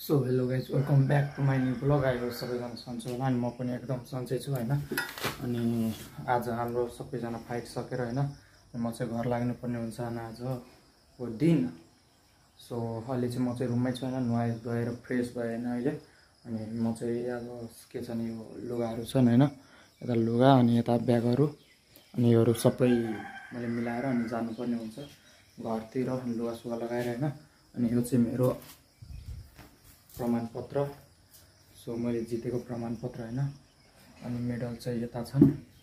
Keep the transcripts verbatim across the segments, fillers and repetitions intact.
So hello guys welcome back to my new vlog. आएको सबैजना सन्चै होला अनि म पनि एकदम सन्चै छु होइन। अनि आज हाम्रो सबैजना फाइट सकेर होइन म चाहिँ घर लाग्नुपर्ने हुन्छ अनि आजको दिन। सो अहिले चाहिँ म चाहिँ रुममै छु होइन, नुहाइ धोएर फ्रेस भएँ होइन अहिले। अनि म चाहिँ अब के छ नि यो लुगाहरू छन् होइन, यता लुगा अनि यता ब्यागहरू अनि योहरू सबै मैले मिलाएर अनि जानुपर्ने हुन्छ घरतिर लुगा सुगा लगाएर होइन। अनि यो चाहिँ मेरो प्रमाणपत्र, सो मैले जितेको प्रमाणपत्र होइन। अनि मेडल चाहिँ यता छन्।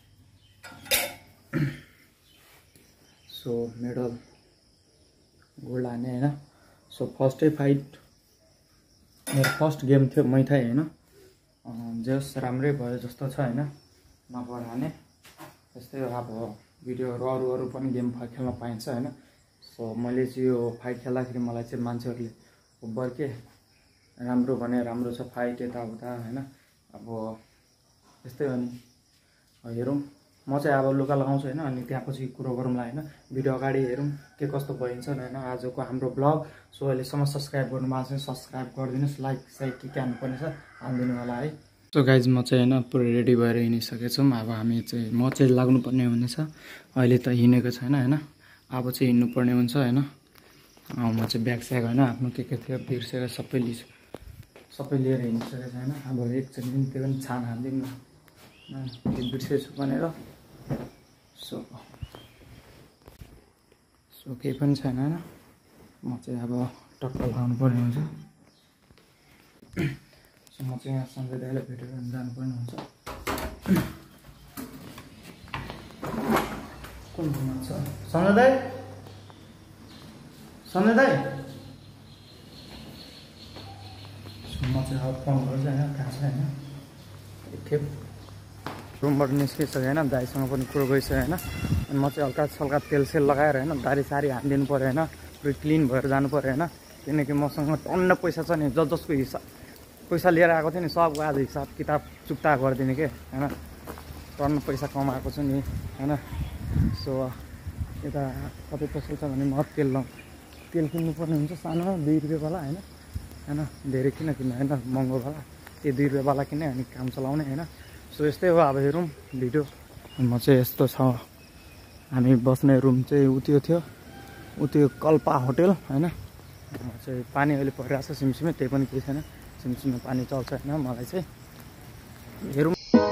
सो मेडल गोल्ड लाने होइन। सो फर्स्टै फाइट मेरो फर्स्ट गेम थियो मै थाहा होइन, जस राम्रै भयो जस्तो छ होइन, नगर हाने यस्तै अब भिडियोहरू अरू अरू पनि गेम खेल्न पाइन्छ होइन। सो मैले चाहिँ यो फाइट खेल्दाखेरि मलाई चाहिँ मान्छेहरूले बर्के राम्रो भने राम्रो छ फाइट यताउता होइन। अब यस्तै हो नि, हेरौँ म चाहिँ अब लुगा लगाउँछु होइन। अनि त्यहाँ पछि कुरो गरौँला होइन, भिडियो अगाडि हेरौँ के कस्तो भइन्छ होइन आजको हाम्रो ब्लग। सो अहिलेसम्म सब्सक्राइब गर्नु भएको छैन सब्सक्राइब गरिदिनुहोस्, लाइक साइक के के हाल्नुपर्ने छ हालिदिनु होला है। सो गाइज म चाहिँ होइन पुरै रेडी भएर हिँडिसकेको छौँ। अब हामी चाहिँ म चाहिँ लाग्नुपर्ने हुनेछ, अहिले त हिँडेको छैन होइन, अब चाहिँ हिँड्नुपर्ने हुन्छ होइन। म चाहिँ ब्याग स्याग होइन आफ्नो के के थियो बिर्सेर सबै लिस सबै लिएर हिँडिसकेको छैन। अब एकचोटि पनि त्यो पनि छान हालिदिउँ न बिर्सेछु भनेर। सो सो केही पनि छैन होइन, म चाहिँ अब टक्क लगाउनु पर्ने हुन्छ। सो म चाहिँ यहाँ सन्जय दाइलाई भेटेर जानुपर्ने हुन्छ। कुन घुम्नु छ सन्जय दाइ? सन्जय दाइ म चाहिँ अब फोन गर्छु होइन, कहाँ छ होइन। एकखेप रुमबाट निस्किसक्यो होइन, दाइसँग पनि कुरो गइसक्यो होइन। अनि म चाहिँ हल्का सल्का तेल सेल लगाएर होइन दारी सारी हालिदिनु पऱ्यो होइन, पुरै क्लिन भएर जानु पऱ्यो होइन। किनकि मसँग टन्न पैसा छ नि, ज जसको हिसाब पैसा लिएर आएको थियो नि सबको आज हिसाब किताब चुक्ता गरिदिने के होइन, टन्न पैसा कमाएको छु नि होइन। सो यता कति पसल छ भने म तेल ल तेल किन्नुपर्ने हुन्छ सानो दुई रुपियाँवाला होइन होइन, धेरै किन किन्नु होइन महँगोवाला, त्यो दुई रुपियाँवाला किने अनि काम चलाउने होइन। सो यस्तै हो अब हेरौँ भिडियो। म चाहिँ यस्तो छ, हामी बस्ने रुम चाहिँ उत्यो थियो उत्यो कल्पा होटेल होइन। म चाहिँ पानी अहिले परिरहेको छ सिमसिमे, त्यही पनि केही छैन, सिमसिमे पानी चल्छ होइन। मलाई चाहिँ हेरौँ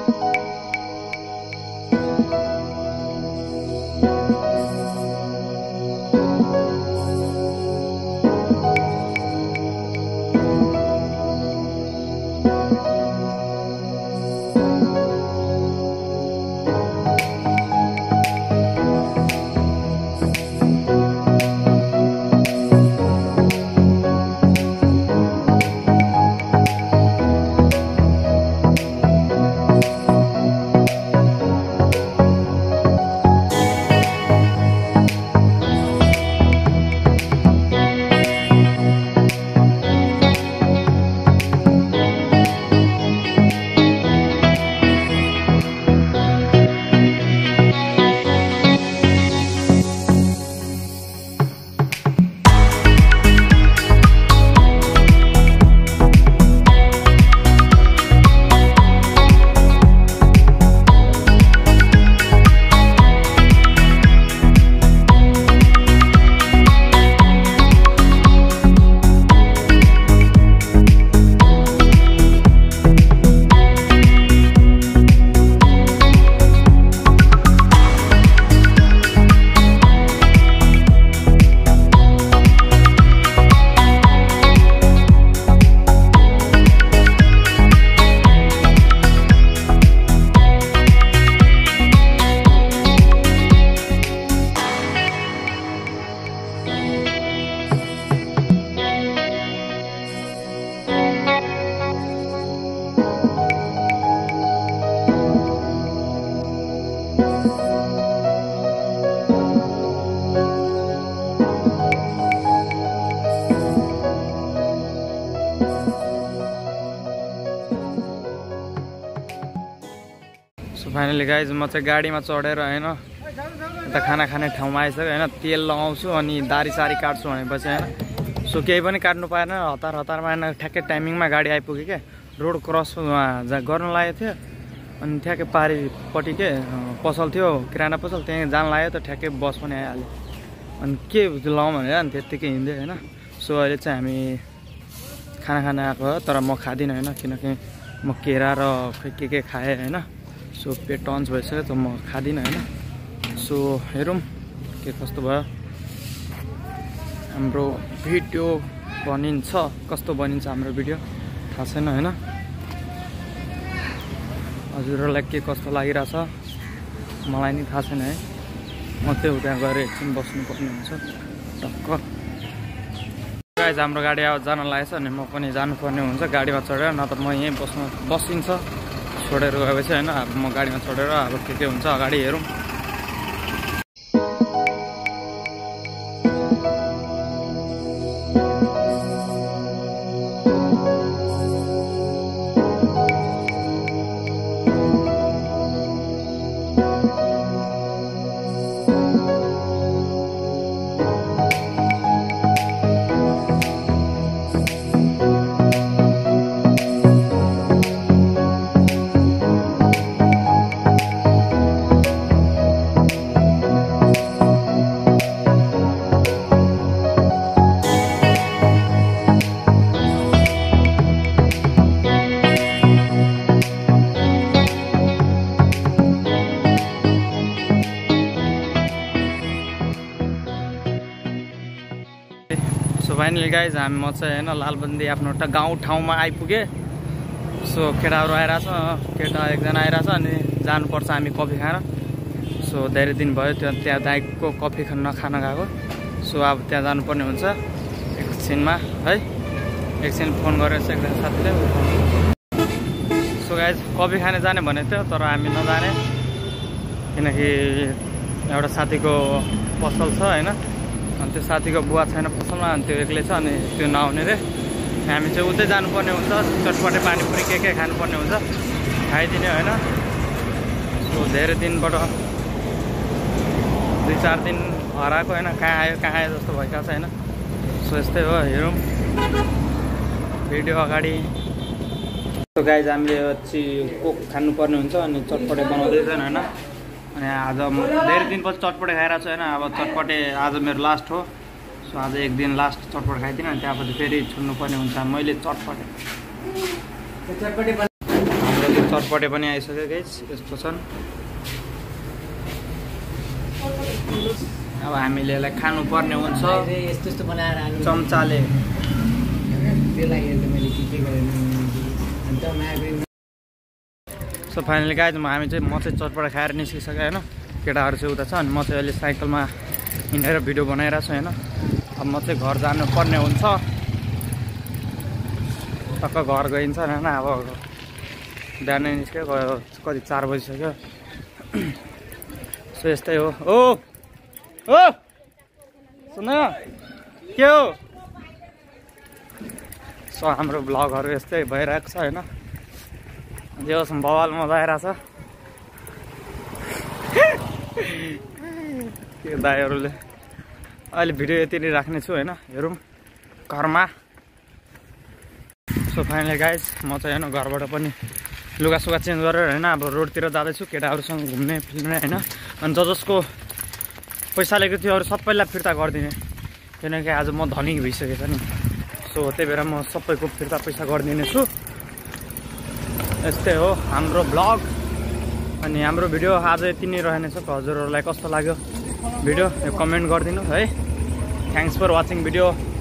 फाइनली गाइज म चाहिँ गाडीमा चढेर होइन यता खाना खाने ठाउँमा आइसक्यो होइन, तेल लगाउँछु अनि दारी सारी काट्छु भनेपछि होइन। सो केही पनि काट्नु पाएन, हतार हतारमा ठ्याक्कै टाइमिङमा गाडी आइपुग्यो क्या। रोड क्रस गर्न लागेको थियो अनि ठ्याक्कै पारिपट्टि के पसल थियो, किराना पसल, त्यहीँ जान लाग्यो त ठ्याक्कै बस पनि आइहाल्यो। अनि के लाउँ भनेर अनि त्यत्तिकै हिँड्दै होइन। सो अहिले चाहिँ हामी खाना खाना आएको हो, तर म खाँदिनँ होइन, किनकि म केरा र खै के के खाएँ होइन। सो पेट टन्च भइसक्यो त म खाँदिनँ होइन। सो हेरौँ के कस्तो भयो। हाम्रो भिडियो बनिन्छ, कस्तो बनिन्छ हाम्रो भिडियो थाहा छैन होइन। हजुरहरूलाई के कस्तो लागिरहेछ मलाई नि थाहा छैन है। म त्यो त्यहाँ गएर एकछिन बस्नुपर्ने हुन्छ टक्क। गाइज हाम्रो गाडी अब जान लागेछ अनि म पनि जानुपर्ने हुन्छ गाडीमा चढेर, नत्र म यहीँ बस्नु बसिन्छ छोडेर गएपछि होइन। अब म गाडीमा चढेर अब के के हुन्छ अगाडि हेरौँ। सो फाइनली गाइज हामी म चाहिँ होइन लालबन्दी आफ्नो एउटा गाउँ ठाउँमा आइपुगेँ। सो केटाहरू आइरहेछ, केटा एकजना आइरहेछ अनि जानुपर्छ हामी कफी खाएर। सो धेरै दिन भयो त्यो त्यहाँ दाइको कफी नखान गएको। सो अब त्यहाँ जानुपर्ने हुन्छ एकछिनमा है। एकछिन फोन गरेर चाहिँ एकजना साथीले। सो गाइज कफी खाने जाने भनेको थियो तर हामी नजाने, किनकि एउटा साथीको पसल छ होइन। अनि त्यो साथीको बुवा छैन पसलमा, अनि त्यो एक्लै छ अनि त्यो नआउने रे। हामी चाहिँ उतै जानुपर्ने हुन्छ, चटपटे पानीपुरी के के खानुपर्ने हुन्छ, खाइदिने होइन। सो धेरै दिनबाट दुई चार दिन हराएको होइन, कहाँ आयो कहाँ आयो जस्तो भइरहेको छ होइन। सो यस्तै हो, हेरौँ भिडियो अगाडि। सो गाइज हामीले चाहिँ कोक खानुपर्ने हुन्छ अनि चटपटे बनाउँदैछन् होइन। अनि आज म धेरै दिनपछि चटपटे खाइरहेको छु होइन। अब चटपटे आज मेरो लास्ट हो। सो आज एक दिन लास्ट चटपटे खाइदिनँ अनि त्यहाँपछि फेरि छुट्नुपर्ने हुन्छ मैले चटपटे। हाम्रो त्यो चटपटे पनि आइसक्यो गाइस, यस्तो छन्। अब हामीले यसलाई खानुपर्ने हुन्छ यस्तो यस्तो बनाएर चम्चाले। सो फाइनली गाइज म हामी चाहिँ म चाहिँ चटपटा खाएर निस्किसकेँ होइन। केटाहरू चाहिँ उता छ अनि म चाहिँ अहिले साइकलमा हिँडेर भिडियो बनाइरहेको छु होइन। अब म चाहिँ घर जानुपर्ने हुन्छ, टक्क घर गइन्छ होइन। अब बिहानै निस्क्यो, कति चार बजिसक्यो। सो यस्तै हो। ओ ओ सुन के हो। सो हाम्रो भ्लगहरू यस्तै भइरहेको छ होइन। जे होस् बवाल मजा आइरहेछ। के दाइहरूले अहिले भिडियो यति नै राख्ने छु होइन, हेरौँ घरमा। सो फाइनली गाइज म चाहिँ होइन घरबाट पनि लुगासुगा चेन्ज गरेर होइन अब रोडतिर जाँदैछु केटाहरूसँग घुम्ने फिल्ने होइन। अनि ज जसको पैसा लिएको थियो अरू सबैलाई फिर्ता गरिदिने, किनकि आज म धनी भइसकेको छ नि। सो त्यही भएर म सबैको फिर्ता पैसा गरिदिने छु। यस्तै हो हाम्रो ब्लग अनि हाम्रो भिडियो आज यति नै रहनेछ। हजुरहरूलाई कस्तो लाग्यो भिडियो यो कमेन्ट गरिदिनु है। Thanks for watching video.